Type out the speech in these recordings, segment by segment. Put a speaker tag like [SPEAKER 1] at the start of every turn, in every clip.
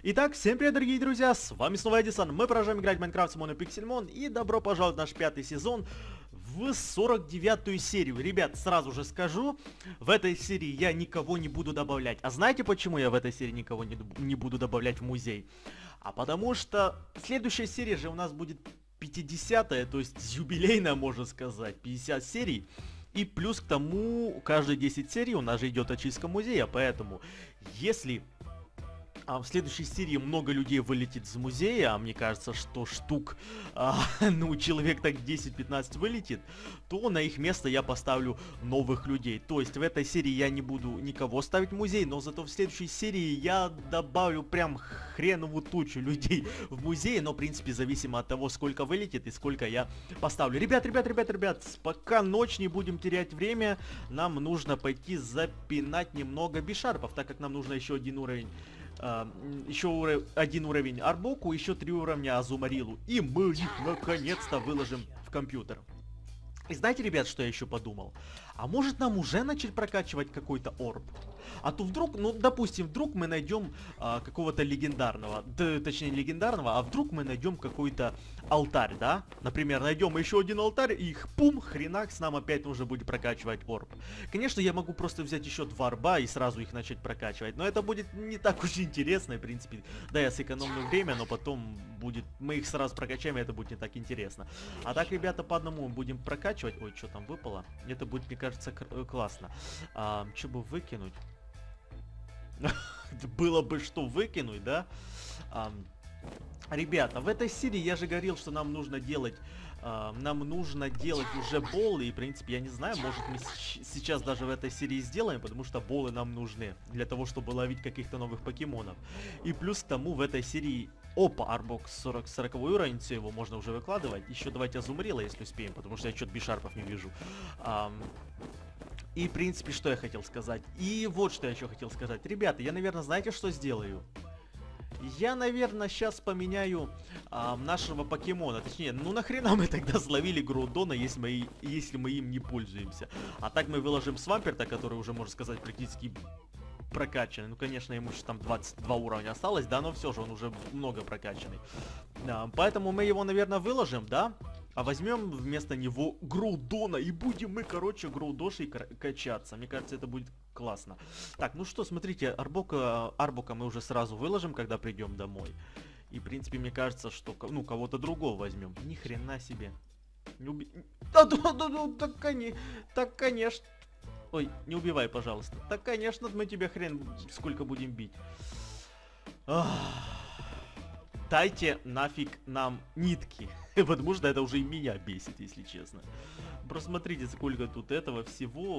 [SPEAKER 1] Итак, всем привет, дорогие друзья, с вами снова Эдисон, мы продолжаем играть в Майнкрафт с Монопиксельмон, и добро пожаловать в наш пятый сезон в 49-ю серию. Ребят, сразу же скажу, в этой серии я никого не буду добавлять. А знаете, почему я в этой серии никого не буду добавлять в музей? А потому что следующая серия же у нас будет 50-я, то есть юбилейная, можно сказать, 50 серий. И плюс к тому, каждые 10 серий у нас же идет очистка музея, поэтому если в следующей серии много людей вылетит из музея, а мне кажется, что штук, человек так 10-15 вылетит, то на их место я поставлю новых людей. То есть в этой серии я не буду никого ставить в музей, но зато в следующей серии я добавлю прям хреновую тучу людей в музей, но в принципе зависимо от того, сколько вылетит и сколько я поставлю. Ребят, пока ночь, не будем терять время, нам нужно пойти запинать немного бишарпов, так как нам нужно еще один уровень. Один уровень Арбоку, еще 3 уровня Азумарилу. И мы их наконец-то выложим в компьютер. И знаете, ребят, что я еще подумал? А может нам уже начать прокачивать какой-то орб? А то вдруг, допустим, вдруг мы найдем какого-то легендарного, точнее не легендарного, а вдруг мы найдем какой-то алтарь, да? Например, найдем еще один алтарь и их пум, хренакс, нам опять нужно будет прокачивать орб. Конечно, я могу просто взять еще 2 орба и сразу их начать прокачивать, но это будет не так уж интересно, в принципе. Да, я сэкономлю время, но потом будет, мы их сразу прокачаем, и это будет не так интересно. А так, ребята, по одному будем прокачивать. Ой, что там выпало? Это будет, мне кажется, классно. Что бы выкинуть? Было бы что выкинуть, да? Ребята, в этой серии я же говорил, что нам нужно делать уже болы, и в принципе я не знаю, может мы сейчас даже в этой серии сделаем, потому что болы нам нужны для того, чтобы ловить каких-то новых покемонов. И плюс к тому в этой серии, опа, Арбок 40 уровень, все, его можно уже выкладывать. Еще давайте Азумарила, если успеем, потому что я что-то бишарпов не вижу. И, в принципе, что я хотел сказать. И вот что я еще хотел сказать. Ребята, я, наверное, знаете, что сделаю? Я, наверное, сейчас поменяю нашего покемона. Точнее, нахрена мы тогда словили Грудона, если мы им не пользуемся. А так мы выложим Свамперта, который уже, можно сказать, практически прокачанный. Ну, конечно, ему еще там 22 уровня осталось, да, но все же он уже много прокачанный. Поэтому мы его, наверное, выложим, да? А возьмем вместо него Грудона и будем мы, короче, Грудошей качаться. Мне кажется, это будет классно. Так, ну что, смотрите, Арбока мы уже сразу выложим, когда придем домой. И, в принципе, мне кажется, что, кого-то другого возьмем. Ни хрена себе. Так, конечно. Ой, не убивай, пожалуйста. Так, конечно, мы тебя хрен сколько будем бить. Дайте нафиг нам нитки. Потому что это уже и меня бесит, если честно. Просто смотрите, сколько тут этого всего.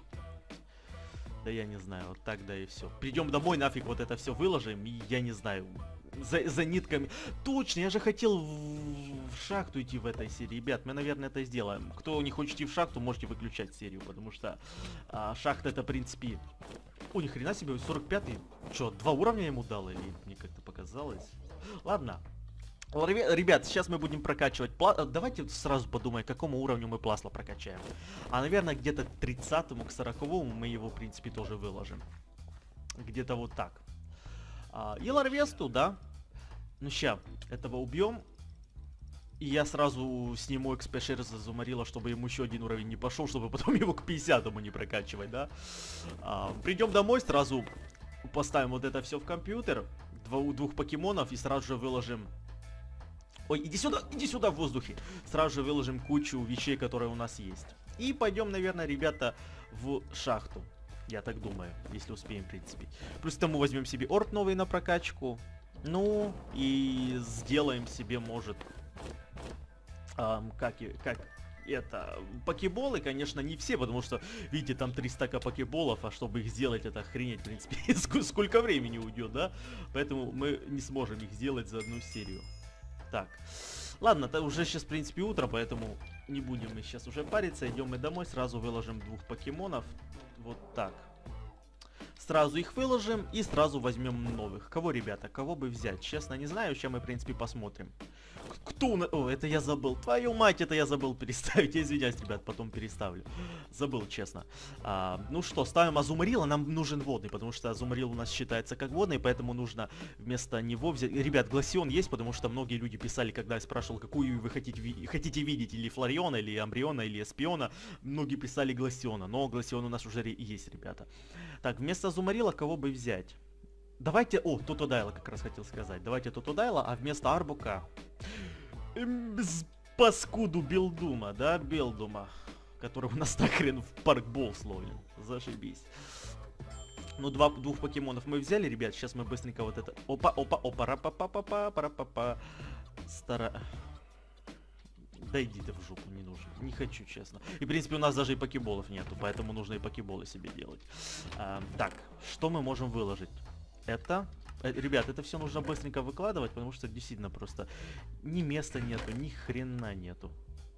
[SPEAKER 1] Да я не знаю, вот так да и все. Придем домой, нафиг вот это все выложим. И я не знаю. За нитками. Точно, я же хотел в шахту идти в этой серии. Ребят, мы, наверное, это сделаем. Кто не хочет идти в шахту, можете выключать серию. Потому что шахта это, в принципе... О, ни хрена себе, 45-й. Что, 2 уровня ему дал? Или мне как-то показалось? Ладно. Ребят, сейчас мы будем прокачивать Давайте сразу подумаем, к какому уровню мы Пласла прокачаем. А, наверное, где-то к 30-му, к 40-му мы его, в принципе, тоже выложим. Где-то вот так. И Ларвесту, да. Ну, ща, этого убьем. И я сразу сниму экспешер за Азумарила, чтобы ему еще один уровень не пошел, чтобы потом его к 50-му не прокачивать, да. Придем домой, сразу поставим вот это все в компьютер. Двух покемонов и сразу же выложим... Ой, иди сюда в воздухе. Сразу же выложим кучу вещей, которые у нас есть. И пойдем, наверное, ребята, в шахту. Я так думаю, если успеем, в принципе. Плюс к тому возьмем себе орб новый на прокачку. Ну, и сделаем себе, может, покеболы, конечно, не все, потому что, видите, там 3 стака покеболов, а чтобы их сделать, это охренеть, в принципе, сколько времени уйдет, да? Поэтому мы не сможем их сделать за одну серию. Так, ладно, это уже сейчас, в принципе, утро, поэтому не будем мы сейчас уже париться. Идем мы домой, сразу выложим 2 покемонов. Вот так. Сразу их выложим и сразу возьмем новых. Кого, ребята, кого бы взять? Честно, не знаю, сейчас мы, в принципе, посмотрим. Кто на... О, это я забыл. Твою мать, это я забыл переставить. Я извиняюсь, ребят, потом переставлю. Забыл, честно. Ну что, ставим Азумарила. Нам нужен водный, потому что Азумарил у нас считается как водный, поэтому нужно вместо него взять... Ребят, Гласион есть, потому что многие люди писали, когда я спрашивал, какую вы хотите видеть, или Флориона, или Амбриона, или Эспиона. Многие писали Гласиона, но Гласион у нас уже есть, ребята. Так, вместо Азумарила кого бы взять? Давайте... О, Тотодайла как раз хотел сказать. Давайте Тотодайла, а вместо Арбука... Паскуду Билдума, да, Билдума, который у нас так хрен в паркбол словлен. Зашибись. Ну, двух покемонов мы взяли, ребят. Сейчас мы быстренько вот это... Опа, рапа-па-па-па, пара-па-па. Да иди ты в жопу, не нужно. Не хочу, честно. И, в принципе, у нас даже и покеболов нету, поэтому нужно и покеболы себе делать. Так, что мы можем выложить? Это... Ребят, это все нужно быстренько выкладывать, потому что действительно просто ни места нету, ни хрена нету.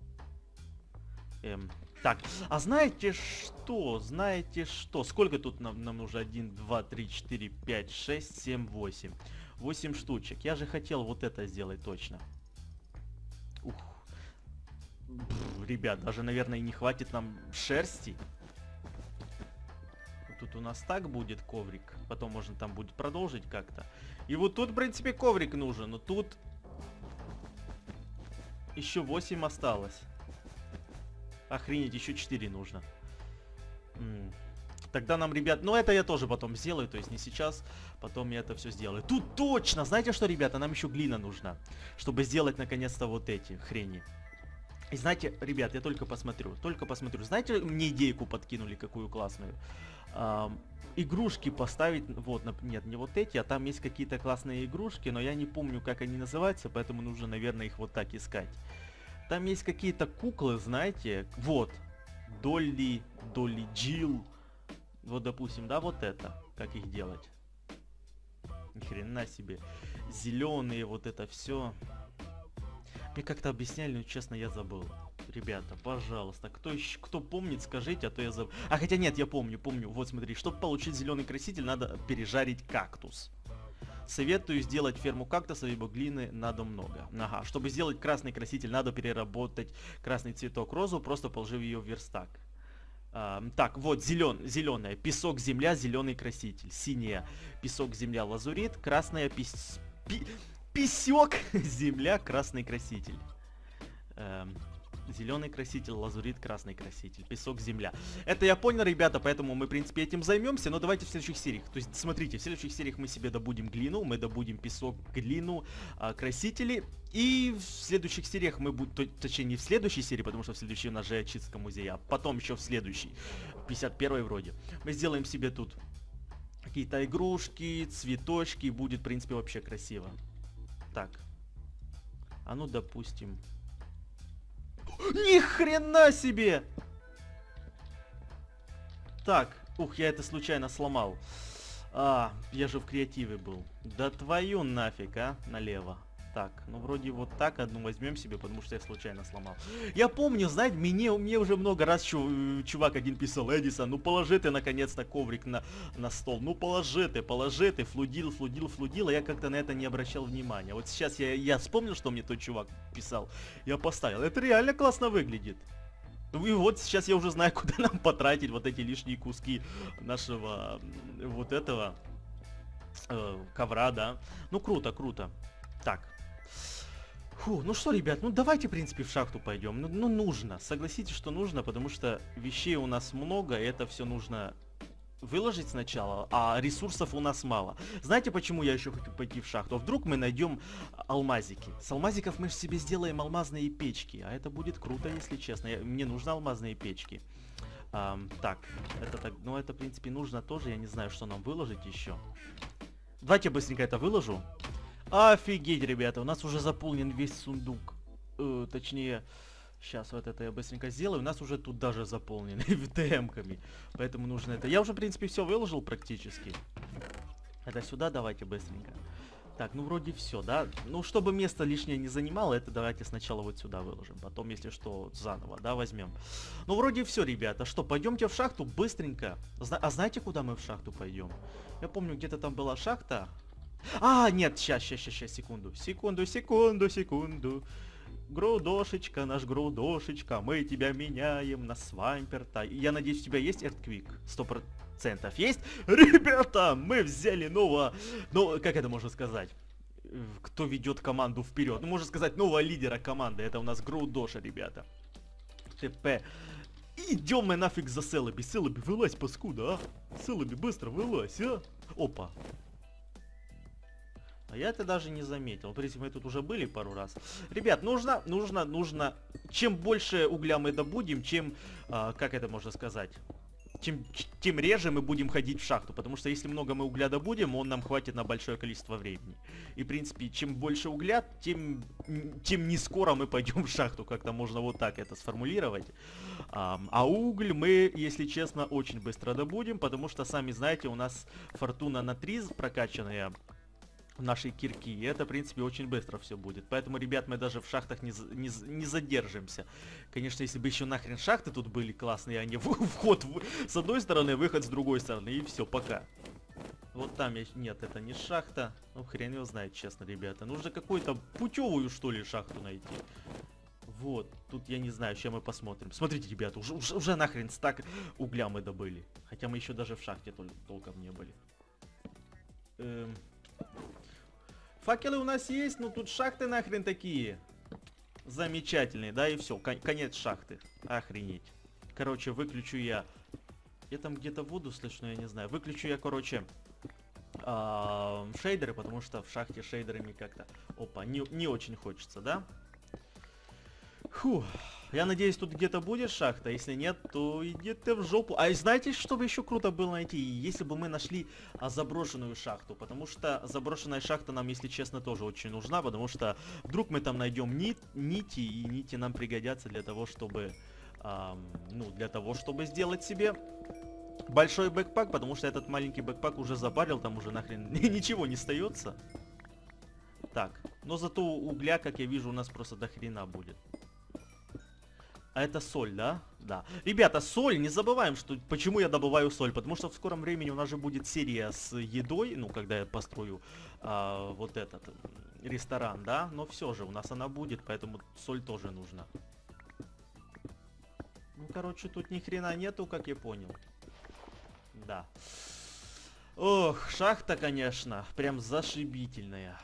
[SPEAKER 1] Так, а знаете что? Знаете что? Сколько тут нам нужно? 1, 2, 3, 4, 5, 6, 7, 8. 8 штучек. Я же хотел вот это сделать точно. Ух. Ребят, даже, наверное, не хватит нам шерсти. Тут у нас так будет коврик. Потом можно там будет продолжить как-то. И вот тут, в принципе, коврик нужен. Но тут еще 8 осталось. Охренеть, еще 4 нужно. Тогда нам, ребят... Ну, это я тоже потом сделаю. То есть не сейчас. Потом я это все сделаю. Тут точно! Знаете что, ребята? Нам еще глина нужна. Чтобы сделать, наконец-то, вот эти хрени. И знаете, ребят, я только посмотрю. Знаете, мне идейку подкинули, какую классную? Игрушки поставить, вот, нет, не вот эти, а там есть какие-то классные игрушки, но я не помню, как они называются, поэтому нужно, наверное, их вот так искать. Там есть какие-то куклы, знаете, вот, Долли Джилл, вот, допустим, да, вот это, как их делать. Ни хрена себе, зеленые, вот это все. Мне как-то объясняли, но, честно, я забыл. Ребята, пожалуйста, кто помнит, скажите, а то я забыл. А хотя нет, я помню. Вот смотри, чтобы получить зеленый краситель, надо пережарить кактус. Советую сделать ферму кактуса, ибо глины надо много. Ага, чтобы сделать красный краситель, надо переработать красный цветок розу, просто положив ее в верстак. Так, вот, зеленая, песок, земля, зеленый краситель. Синяя, песок, земля, лазурит, красная, песок, земля, красный краситель. Зеленый краситель, лазурит, красный краситель, песок, земля. Это я понял, ребята, поэтому мы, в принципе, этим займемся, но давайте в следующих сериях. То есть, смотрите, в следующих сериях мы себе добудем глину, мы добудем песок, глину, красители. И в следующих сериях мы будем, точнее, не в следующей серии, потому что в следующей у нас же очистка музея, а потом еще в следующей, 51-й вроде. Мы сделаем себе тут какие-то игрушки, цветочки, будет, в принципе, вообще красиво. Так, а ну, допустим... Ни хрена себе! Так, ух, я это случайно сломал. Я же в креативе был. Да твою нафиг, а, налево. Так, ну вроде вот так одну возьмем себе, потому что я случайно сломал. Я помню, знаете, мне уже много раз чувак один писал: Эдисон, ну положи ты наконец-то коврик на стол. Ну положи ты, флудил, а я как-то на это не обращал внимания. Вот сейчас я вспомнил, что мне тот чувак писал, я поставил. Это реально классно выглядит. И вот сейчас я уже знаю, куда нам потратить вот эти лишние куски нашего вот этого ковра, да. Ну круто, круто. Так. Фу, ну что, ребят, ну давайте, в принципе, в шахту пойдем. Ну нужно, согласитесь, что нужно, потому что вещей у нас много, и это все нужно выложить сначала, а ресурсов у нас мало. Знаете, почему я еще хочу пойти в шахту? Вдруг мы найдем алмазики. С алмазиков мы же себе сделаем алмазные печки, а это будет круто, если честно. Мне нужны алмазные печки. Так, ну это, в принципе, нужно тоже, я не знаю, что нам выложить еще. Давайте я быстренько это выложу. Офигеть, ребята, у нас уже заполнен весь сундук. Точнее, сейчас вот это я быстренько сделаю. У нас уже тут даже заполнены ВТМ-ками. Поэтому нужно это. Я уже, в принципе, все выложил практически. Это сюда давайте быстренько. Так, ну вроде все, да? Ну, чтобы место лишнее не занимало, это давайте сначала вот сюда выложим. Потом, если что, заново, да, возьмем. Ну, вроде все, ребята. Что, пойдемте в шахту быстренько. А знаете, куда мы в шахту пойдем? Я помню, где-то там была шахта. А, нет, сейчас, секунду. Секунду. Грудошечка, наш грудошечка, мы тебя меняем на свамперта. Я надеюсь, у тебя есть Earthquake? 100% есть? Ребята, мы взяли нового... Ну, как это можно сказать? Кто ведет команду вперед? Ну, можно сказать, нового лидера команды. Это у нас Грудоша, ребята. ТП. Идем мы нафиг за Селоби. Селоби, вылазь, паскуда, а? Селоби, быстро вылазь, а? Опа. А я это даже не заметил. В принципе, мы тут уже были пару раз. Ребят, нужно. Чем больше угля мы добудем, чем, как это можно сказать, тем реже мы будем ходить в шахту. Потому что если много мы угля добудем, он нам хватит на большое количество времени. И, в принципе, чем больше угля, тем не скоро мы пойдем в шахту. Как-то можно вот так это сформулировать. А уголь мы, если честно, очень быстро добудем. Потому что, сами знаете, у нас фортуна на 3 прокачанная нашей кирки, и это, в принципе, очень быстро все будет. Поэтому, ребят, мы даже в шахтах не задержимся. Конечно, если бы еще нахрен шахты тут были классные, а не вход с одной стороны, выход с другой стороны, и все, пока. Вот там нет, это не шахта. Ну, хрен его знает, честно, ребята. Нужно какую-то путевую, что ли, шахту найти. Вот, тут я не знаю, сейчас мы посмотрим. Смотрите, ребята, уже нахрен стак угля мы добыли. Хотя мы еще даже в шахте толком не были. Факелы у нас есть, но тут шахты нахрен такие замечательные, да, и все, конец шахты. Охренеть. Короче, выключу я... Я там где-то воду слышу, но я не знаю. Выключу я, короче, шейдеры, потому что в шахте шейдерами как-то... Опа, не очень хочется, да? Фух. Я надеюсь, тут где-то будет шахта. Если нет, то иди ты в жопу. А знаете, что бы еще круто было найти? Если бы мы нашли заброшенную шахту. Потому что заброшенная шахта нам, если честно, тоже очень нужна. Потому что вдруг мы там найдем нити. И нити нам пригодятся для того, чтобы... чтобы сделать себе большой бэкпак. Потому что этот маленький бэкпак уже запарил. Там уже нахрен ничего не остается. Так. Но зато угля, как я вижу, у нас просто до хрена будет. А это соль, да? Да. Ребята, соль, не забываем, что почему я добываю соль. Потому что в скором времени у нас же будет серия с едой. Ну, когда я построю вот этот ресторан, да? Но все же, у нас она будет, поэтому соль тоже нужна. Ну, короче, тут ни хрена нету, как я понял. Да. Ох, шахта, конечно, прям зашибительная.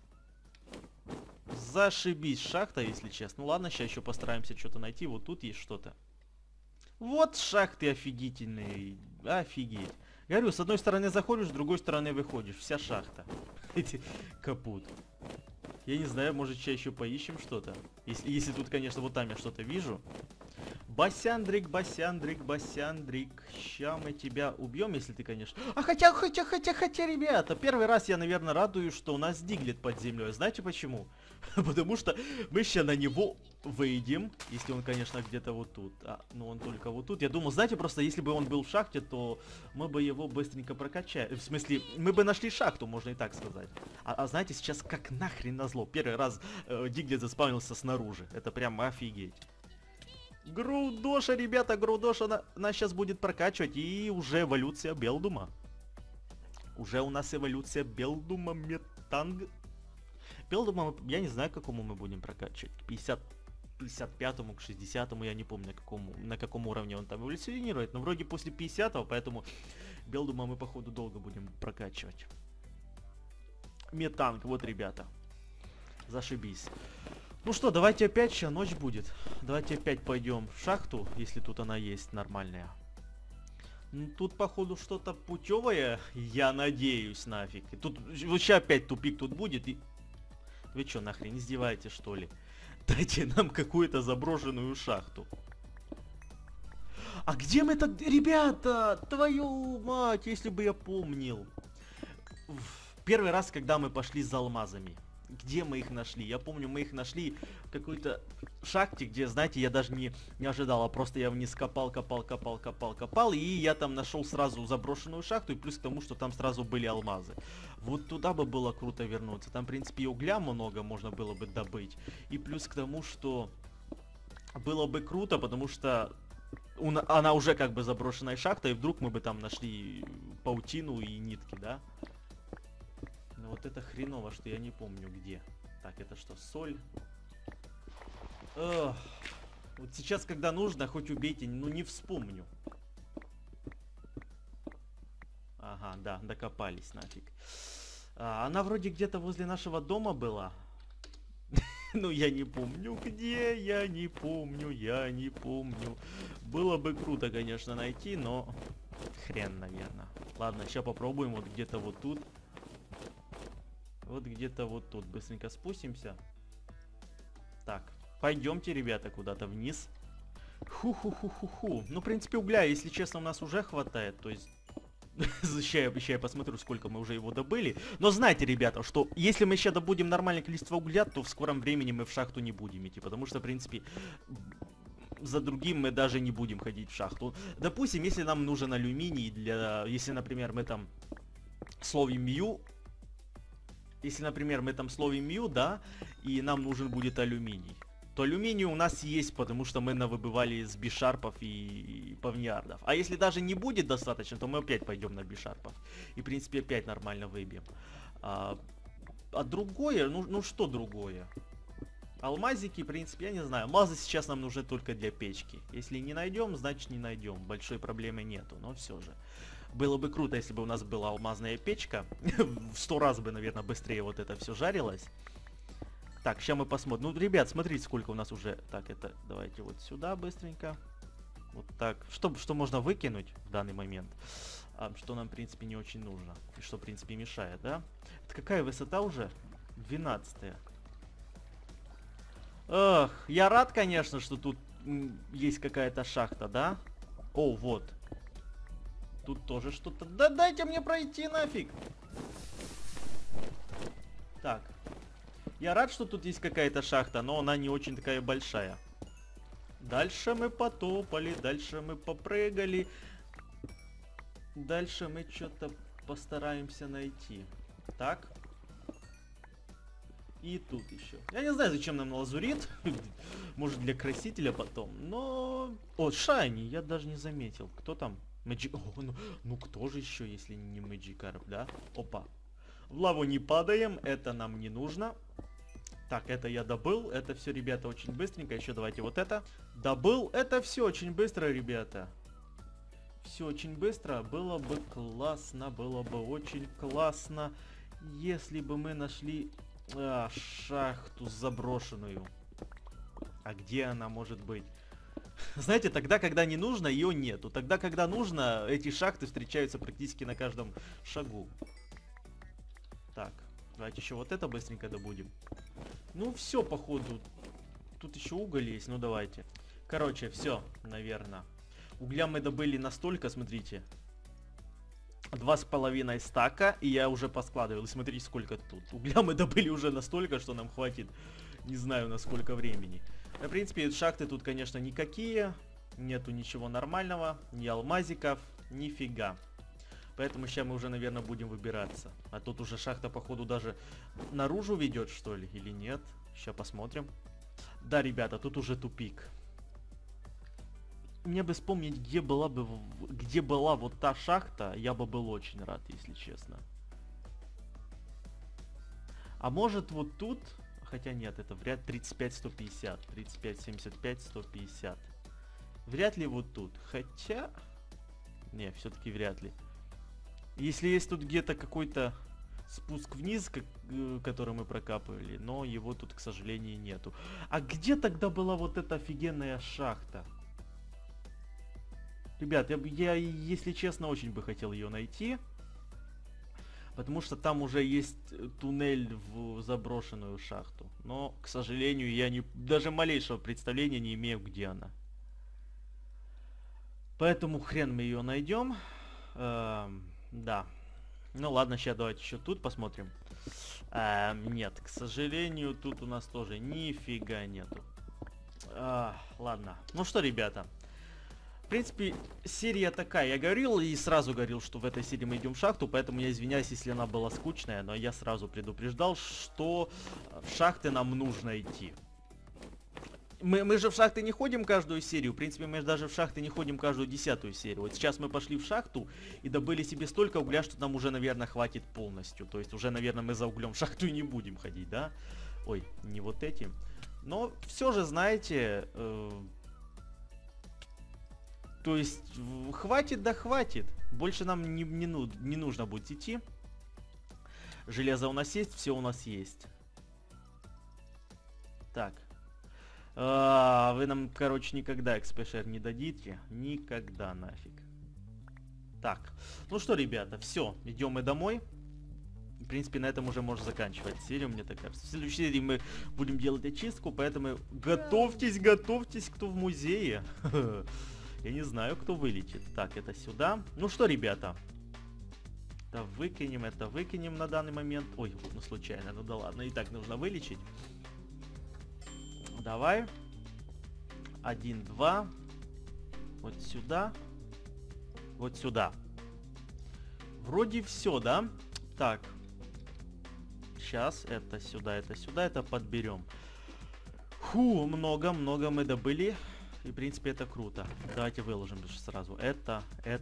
[SPEAKER 1] Зашибись шахта, если честно. Ну ладно, сейчас еще постараемся что-то найти. Вот тут есть что-то. Вот шахты офигительные. Офигеть. Говорю, с одной стороны заходишь, с другой стороны выходишь. Вся шахта. Капут. Я не знаю, может сейчас еще поищем что-то. Если тут, конечно, вот там я что-то вижу. Басяндрик. Ща мы тебя убьем, если ты, конечно... хотя, ребята, первый раз я, наверное, радуюсь, что у нас Диглет под землей. Знаете почему? Потому что мы сейчас на него выйдем, если он, конечно, где-то вот тут. Ну он только вот тут. Я думал, знаете, просто если бы он был в шахте, то мы бы его быстренько прокачали. В смысле, мы бы нашли шахту, можно и так сказать. А знаете, сейчас как нахрен назло. Первый раз Диглет заспавнился снаружи. Это прям офигеть. Грудоша, ребята, Грудоша нас сейчас будет прокачивать. И уже эволюция Белдума. Уже у нас эволюция Белдума Метанг. Белдума, я не знаю, к какому мы будем прокачивать. К 55-му, к 60-му, я не помню, на каком уровне он там эволюционирует. Но вроде после 50-го, поэтому Белдума мы, походу, долго будем прокачивать. Метанг, вот, ребята. Зашибись. Ну что, давайте опять, сейчас ночь будет. Давайте опять пойдем в шахту, если тут она есть нормальная. Ну, тут, походу, что-то путевое, я надеюсь, нафиг. И тут вообще опять тупик тут будет. И... Вы что, нахрен, издеваетесь, что ли? Дайте нам какую-то заброшенную шахту. А где мы так... Ребята, твою мать, если бы я помнил. Первый раз, когда мы пошли за алмазами. Где мы их нашли? Я помню, мы их нашли в какой-то шахте, где, знаете, я даже не ожидал, а просто я вниз копал, и я там нашел сразу заброшенную шахту, и плюс к тому, что там сразу были алмазы. Вот туда бы было круто вернуться. Там, в принципе, и угля много можно было бы добыть. И плюс к тому, что было бы круто, потому что она уже как бы заброшенная шахта, и вдруг мы бы там нашли паутину и нитки, да? Но вот это хреново, что я не помню где. Так, это что, соль? Эх. Вот сейчас, когда нужно, хоть убейте, ну не вспомню. Ага, да, докопались нафиг. Она вроде где-то возле нашего дома была. Ну, я не помню где, я не помню. Было бы круто, конечно, найти, но хрен, наверное. Ладно, сейчас попробуем вот где-то вот тут. Вот где-то вот тут. Быстренько спустимся. Так, пойдемте, ребята, куда-то вниз. Ху-ху-ху-ху-ху. Ну, в принципе, угля, если честно, у нас уже хватает. То есть, сейчас я посмотрю, сколько мы уже его добыли. Но знайте, ребята, что если мы сейчас добудем нормальное количество угля, то в скором времени мы в шахту не будем идти. Потому что, в принципе, за другим мы даже не будем ходить в шахту. Допустим, если нам нужен алюминий для... Если, например, мы там словим мью... Если, например, мы там словим мью, да, и нам нужен будет алюминий, то алюминий у нас есть, потому что мы навыбывали из бишарпов и павниардов. А если даже не будет достаточно, то мы опять пойдем на бишарпов. И, в принципе, опять нормально выбьем. А другое, ну что другое? Алмазики, в принципе, я не знаю. Алмазы сейчас нам нужны только для печки. Если не найдем, значит не найдем. Большой проблемы нету, но все же. Было бы круто, если бы у нас была алмазная печка. В 100 раз бы, наверное, быстрее вот это все жарилось. Так, сейчас мы посмотрим. Ну, ребят, смотрите, сколько у нас уже... Так, это давайте вот сюда быстренько. Вот так. Что можно выкинуть в данный момент. Что нам, в принципе, не очень нужно. И что, в принципе, мешает, да? Это какая высота уже? 12-я. Эх, я рад, конечно, что тут есть какая-то шахта, да? О, вот. Тут тоже что-то... Да дайте мне пройти нафиг! Так. Я рад, что тут есть какая-то шахта, но она не очень такая большая. Дальше мы потопали, дальше мы попрыгали. Дальше мы что-то постараемся найти. Так. И тут еще. Я не знаю, зачем нам лазурит. Может, для красителя потом. Но... О, шайни, я даже не заметил. Кто там? Ну кто же еще, если не Мэджикарп, да? Опа. В лаву не падаем, это нам не нужно. Так, это я добыл. Это все, ребята, очень быстренько. Еще давайте вот это. Добыл. Это все очень быстро, ребята. Все очень быстро. Было бы классно, было бы очень классно, если бы мы нашли шахту заброшенную. А где она может быть? Знаете, тогда, когда не нужно, ее нету. Тогда, когда нужно, эти шахты встречаются практически на каждом шагу. Так, давайте еще вот это быстренько добудем. Ну, все, походу. Тут еще уголь есть, ну давайте. Короче, все, наверное. Угля мы добыли настолько, смотрите. 2,5 стака, и я уже поскладывал. И смотрите, сколько тут. Угля мы добыли уже настолько, что нам хватит, не знаю, на сколько времени. В принципе, шахты тут, конечно, никакие. Нету ничего нормального. Ни алмазиков, нифига. Поэтому сейчас мы уже, наверное, будем выбираться. А тут уже шахта, походу, даже наружу ведет, что ли, или нет. Сейчас посмотрим. Да, ребята, тут уже тупик. Мне бы вспомнить, где была вот та шахта, я бы был очень рад, если честно. А может вот тут... Хотя нет, это вряд 35-150. 35-75-150. Вряд ли вот тут. Хотя... Не, все-таки вряд ли. Если есть тут где-то какой-то спуск вниз, который мы прокапывали, но его тут, к сожалению, нету. А где тогда была вот эта офигенная шахта? Ребят, я, если честно, очень бы хотел ее найти. Потому что там уже есть туннель в заброшенную шахту. Но, к сожалению, я даже малейшего представления не имею, где она. Поэтому хрен мы ее найдем. Да. Ну ладно, сейчас давайте еще тут посмотрим. Нет, к сожалению, тут у нас тоже нифига нету. Ладно. Ну что, ребята. В принципе, серия такая. Я говорил и сразу говорил, что в этой серии мы идем в шахту, поэтому я извиняюсь, если она была скучная, но я сразу предупреждал, что в шахты нам нужно идти. Мы же в шахты не ходим каждую серию. В принципе, мы даже в шахты не ходим каждую 10-ю серию. Вот сейчас мы пошли в шахту и добыли себе столько угля, что нам уже, наверное, хватит полностью. То есть уже, наверное, мы за углем в шахту и не будем ходить, да? Ой, не вот этим. Но все же, знаете... То есть, хватит да хватит. Больше нам не нужно будет идти. Железо у нас есть, все у нас есть. Так. Вы нам, короче, никогда XP-шер не дадите. Никогда нафиг. Так. Ну что, ребята, все. Идем мы домой. В принципе, на этом уже можно заканчивать серию, мне так кажется. В следующей серии мы будем делать очистку, поэтому готовьтесь, готовьтесь, кто в музее. Я не знаю, кто вылетит. Так, это сюда. Ну что, ребята. Это выкинем на данный момент. Ой, ну случайно, ну да ладно. И так нужно вылечить. Давай. 1, 2. Вот сюда. Вот сюда. Вроде все, да? Так. Сейчас это сюда, это подберем. Фу, много мы добыли. И, в принципе, это круто. Давайте выложим сразу. Это.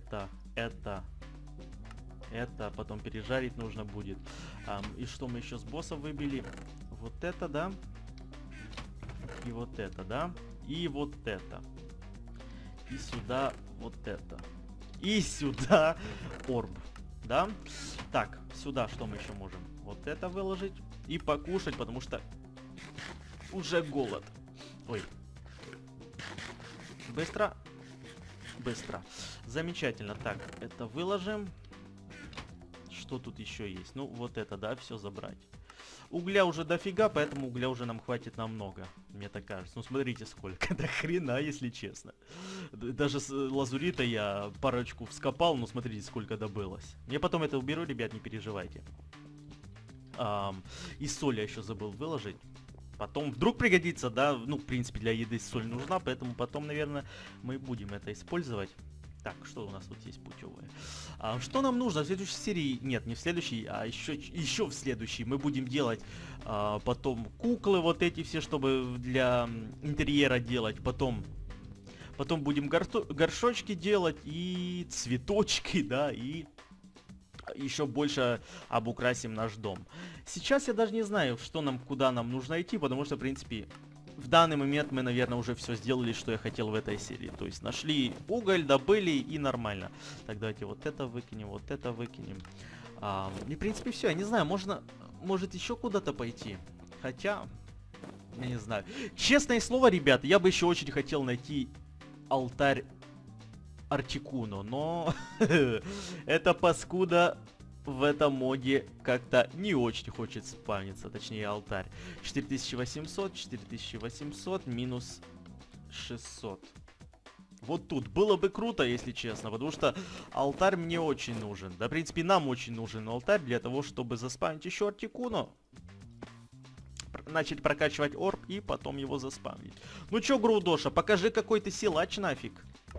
[SPEAKER 1] Потом пережарить нужно будет. И что мы еще с босса выбили? Вот это, да? И вот это, да? И вот это. И сюда вот это. И сюда орб. Да? Так, сюда что мы еще можем? Вот это выложить. И покушать, потому что уже голод. Ой. Быстро. Быстро. Замечательно. Так, это выложим. Что тут еще есть? Ну, вот это, да, все забрать. Угля уже дофига, поэтому угля уже нам хватит намного. Мне так кажется. Ну, смотрите, сколько. До хрена, если честно. Даже с лазурита я парочку вскопал, но смотрите, сколько добылось. Я потом это уберу, ребят, не переживайте. И соль я еще забыл выложить. Потом вдруг пригодится, да, ну, в принципе, для еды соль нужна, поэтому потом, наверное, мы будем это использовать. Так, что у нас тут есть путевое? Что нам нужно в следующей серии? Нет, не в следующей, а еще в следующей. Мы будем делать потом куклы вот эти все, чтобы для интерьера делать. Потом будем горшочки делать и цветочки, да, и еще больше обукрасим наш дом. Сейчас я даже не знаю, куда нам нужно идти, потому что, в принципе, в данный момент мы, наверное, уже все сделали, что я хотел в этой серии. То есть нашли уголь, добыли и нормально. Так, давайте вот это выкинем, вот это выкинем. И, в принципе, все. Я не знаю, может еще куда-то пойти. Хотя, я не знаю. Честное слово, ребята, я бы еще очень хотел найти алтарь Артикуно, но эта паскуда в этом моде как-то не очень хочет спавниться, точнее алтарь. 4800 минус 600. Вот тут было бы круто, если честно, потому что алтарь мне очень нужен. Да, в принципе, нам очень нужен алтарь для того, чтобы заспавнить еще Артикуно. Начать прокачивать орб и потом его заспавнить. Ну чё, Грудоша, покажи, какой ты силач нафиг.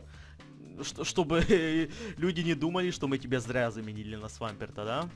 [SPEAKER 1] Чтобы люди не думали, что мы тебя зря заменили на Свамперта, да?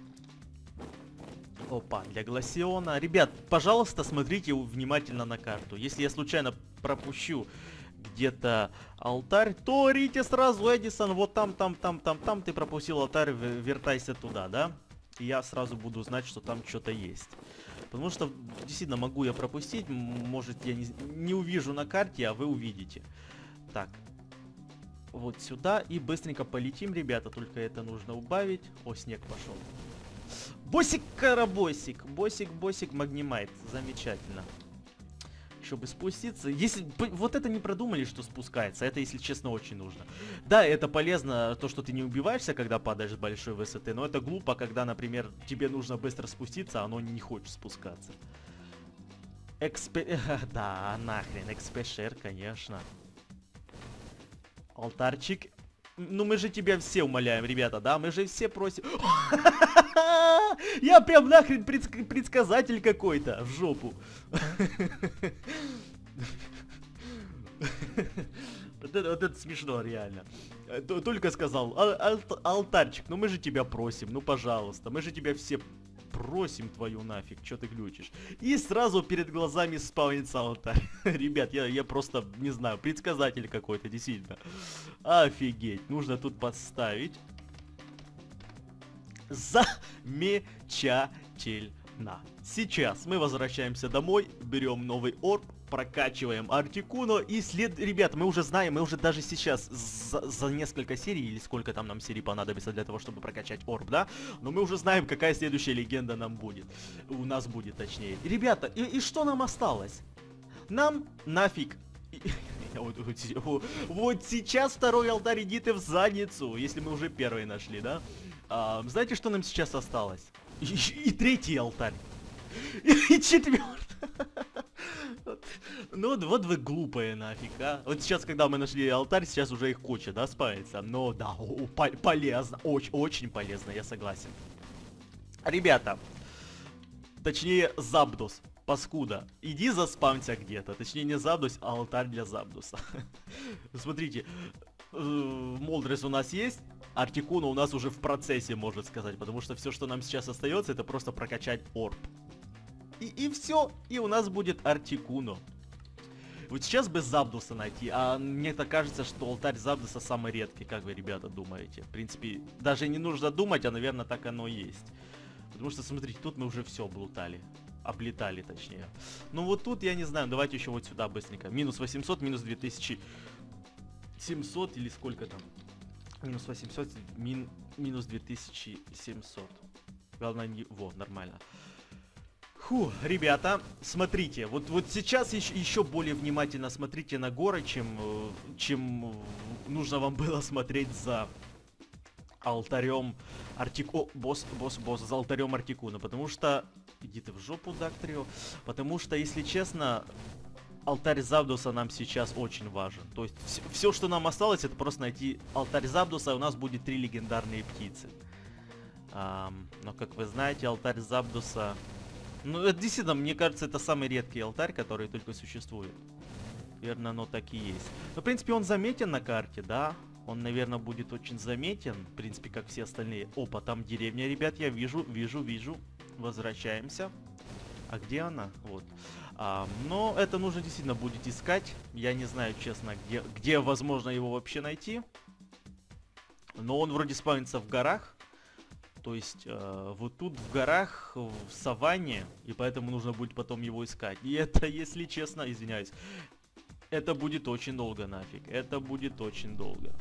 [SPEAKER 1] Опа, для Гласиона. Ребят, пожалуйста, смотрите внимательно на карту. Если я случайно пропущу где-то алтарь, то орите сразу, Эдисон, вот там ты пропустил алтарь, вертайся туда, да? И я сразу буду знать, что там что-то есть. Потому что, действительно, могу я пропустить, может, я не увижу на карте, а вы увидите. Так. Вот сюда и быстренько полетим, ребята, только это нужно убавить. О, снег пошел. Босик-карабосик. Босик, магнимайт. Замечательно. Чтобы спуститься. Если вот это не продумали, что спускается, это, если честно, очень нужно. Да, это полезно, то, что ты не убиваешься, когда падаешь с большой высоты, но это глупо, когда, например, тебе нужно быстро спуститься, а оно не хочет спускаться. Да, нахрен, XP-шер, конечно. Алтарчик. Ну мы же тебя все умоляем, ребята, да? Мы же все просим... Я прям нахрен предсказатель какой-то. В жопу. Вот это смешно, реально. Только сказал, алтарчик, ну мы же тебя просим, ну пожалуйста, мы же тебя все просим твою нафиг, что ты глючишь. И сразу перед глазами спавнится алтарь. Ребят, я просто, не знаю, предсказатель какой-то, действительно. Офигеть, нужно тут подставить. Замечательно. Сейчас мы возвращаемся домой, берем новый орб, прокачиваем Артикуно и ребята, мы уже знаем, мы уже даже сейчас за несколько серий, или сколько там нам серий понадобится для того, чтобы прокачать орб, да? Но мы уже знаем, какая следующая легенда нам будет. У нас будет, точнее. Ребята, и что нам осталось? Нам нафиг... Вот сейчас второй алтарь идите в задницу, если мы уже первый нашли, да? Знаете, что нам сейчас осталось? И третий алтарь. И четвертый. Ну вот вы глупые нафиг, а. Вот сейчас, когда мы нашли алтарь, сейчас уже их куча, да, спается. Но да, полезно, очень полезно, я согласен. Ребята, точнее Забдус, паскуда, иди заспамься где-то. Точнее не Забдус, а алтарь для Забдуса. Смотрите, Молдрес у нас есть. Артикуно у нас уже в процессе, можно сказать, потому что все, что нам сейчас остается, это просто прокачать орб. И все, и у нас будет Артикуно. Вот сейчас бы Забдуса найти, а мне так кажется, что алтарь Забдуса самый редкий, как вы, ребята, думаете. В принципе, даже не нужно думать, а, наверное, так оно и есть. Потому что, смотрите, тут мы уже все облутали. Облетали, точнее. Ну вот тут, я не знаю, давайте еще вот сюда быстренько. Минус 800, минус 2700 или сколько там? Минус 800, минус 2700. Главное, не... Во, нормально. Фу, ребята, смотрите, вот сейчас еще более внимательно смотрите на горы, чем нужно вам было смотреть за алтарем босс, за алтарем Артикуно, потому что... Иди ты в жопу, Дактрио. Потому что, если честно, алтарь Забдуса нам сейчас очень важен. То есть все, что нам осталось, это просто найти алтарь Забдуса, и у нас будет 3 легендарные птицы. Но, как вы знаете, алтарь Забдуса... Ну, это действительно, мне кажется, это самый редкий алтарь, который только существует. Верно, оно так и есть. Но, в принципе, он заметен на карте, да? Он, наверное, будет очень заметен. В принципе, как все остальные. Опа, там деревня, ребят, я вижу. Возвращаемся. А где она? Вот. Но это нужно действительно будет искать. Я не знаю, честно, где возможно его вообще найти. Но он вроде спавнится в горах. То есть вот тут в горах, в саванне, и поэтому нужно будет потом его искать. И это, если честно, извиняюсь, это будет очень долго нафиг. Это будет очень долго.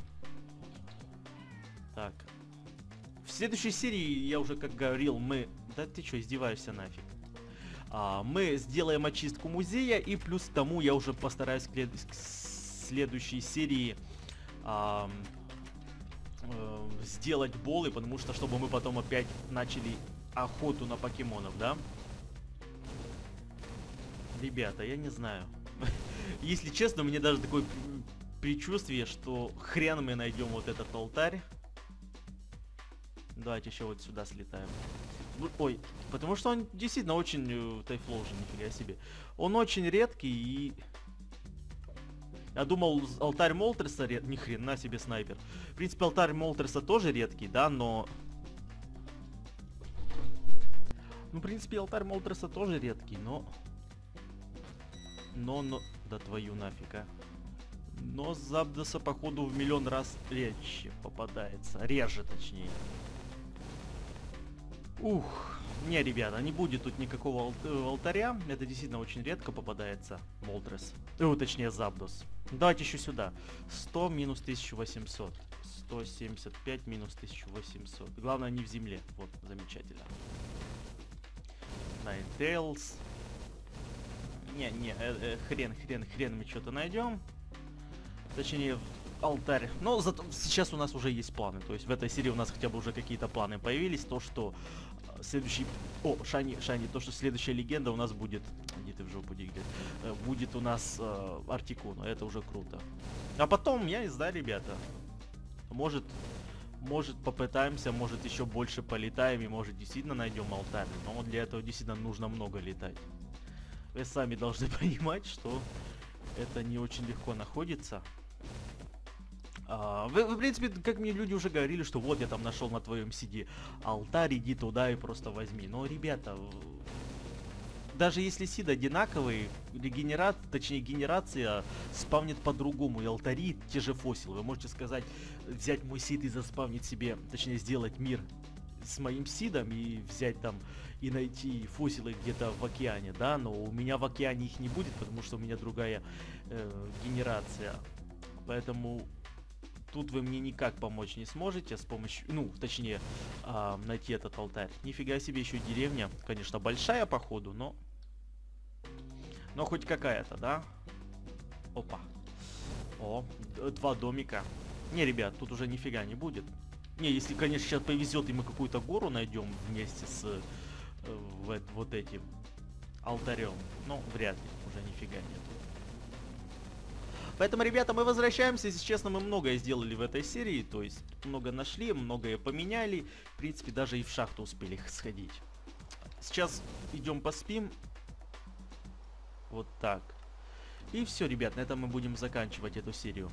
[SPEAKER 1] Так. В следующей серии, я уже как говорил, мы... Да ты что, издеваешься нафиг? Мы сделаем очистку музея, и плюс к тому я уже постараюсь к следующей серии... сделать болы, потому что чтобы мы потом опять начали охоту на покемонов, да? Ребята, я не знаю. Если честно, мне даже такое предчувствие, что хрен мы найдем вот этот алтарь. Давайте еще вот сюда слетаем. Ой, потому что он действительно очень... Тайфлоужен, нифига себе. Он очень редкий и... Я думал, алтарь Молтреса ни хрена себе снайпер. В принципе, алтарь Молтреса тоже редкий, да, но... Ну, в принципе, алтарь Молтреса тоже редкий, но... Да твою нафиг, а. Но Забдуса, походу, в миллион раз реже попадается. Реже, точнее. Ух. Не, ребята, не будет тут никакого алтаря. Это действительно очень редко попадается Молтрес. Точнее, Забдус. Давайте еще сюда. 100 минус 1800. 175 минус 1800. Главное, не в земле. Вот, замечательно. Ninetales. Не, хрен мы что-то найдем. Точнее, алтарь. Но зато сейчас у нас уже есть планы. То есть в этой серии у нас хотя бы уже какие-то планы появились. То, что следующий... О, Шани, то, что следующая легенда у нас будет... Иди ты в жопу, где? Будет у нас Артикуно. Это уже круто. А потом, я не знаю, ребята. Может попытаемся, может еще больше полетаем и может действительно найдем алтарь. Но для этого действительно нужно много летать. Вы сами должны понимать, что это не очень легко находится. Вы, в принципе, как мне люди уже говорили, что вот я там нашел на твоем CD алтарь, иди туда и просто возьми. Но, ребята, даже если сид одинаковый, генерация спавнит по-другому. И алтари, те же фосилы. Вы можете сказать, взять мой сид и заспавнить себе, точнее сделать мир с моим сидом и взять там и найти фосилы где-то в океане, да, но у меня в океане их не будет, потому что у меня другая генерация. Поэтому тут вы мне никак помочь не сможете с помощью, ну, точнее, найти этот алтарь. Нифига себе, еще деревня, конечно, большая походу, но хоть какая-то, да? Опа. О, 2 домика. Не, ребят, тут уже нифига не будет. Не, если, конечно, сейчас повезет, и мы какую-то гору найдем вместе с вот этим алтарем. Но вряд ли, уже нифига нет. Поэтому, ребята, мы возвращаемся. Если честно, мы многое сделали в этой серии. То есть, много нашли, многое поменяли. В принципе, даже и в шахту успели сходить. Сейчас идем поспим. Вот так. И все, ребят, на этом мы будем заканчивать эту серию.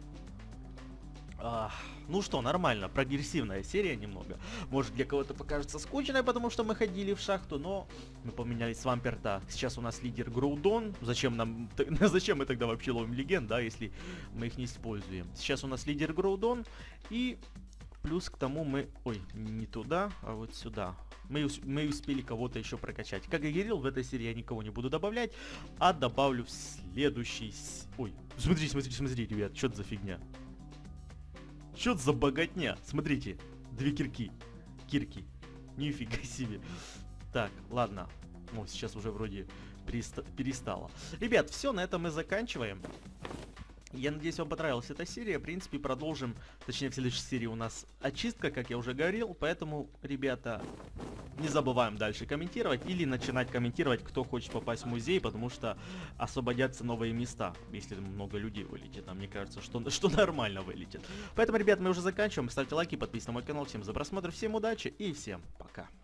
[SPEAKER 1] Ну что, нормально, прогрессивная серия немного. Может, для кого-то покажется скучной, потому что мы ходили в шахту, но мы поменяли свамперта. Сейчас у нас лидер Гроудон. Зачем мы тогда вообще ловим легенд, да, если мы их не используем? Сейчас у нас лидер Гроудон. И плюс к тому мы... Ой, не туда, а вот сюда. Мы успели кого-то еще прокачать. Как и говорил, в этой серии я никого не буду добавлять, а добавлю в следующий... Ой, смотри, ребят, что это за фигня? Что это за богатня? Смотрите, 2 кирки. Нифига себе. Так, ладно. Ну, сейчас уже вроде перестало. Ребят, все, на этом мы заканчиваем. Я надеюсь, вам понравилась эта серия. В принципе, продолжим. Точнее, в следующей серии у нас очистка, как я уже говорил. Поэтому, ребята, не забываем дальше комментировать. Или начинать комментировать, кто хочет попасть в музей. Потому что освободятся новые места. Если много людей вылетит. А мне кажется, что нормально вылетит. Поэтому, ребят, мы уже заканчиваем. Ставьте лайки, подписывайтесь на мой канал. Всем за просмотр, всем удачи и всем пока.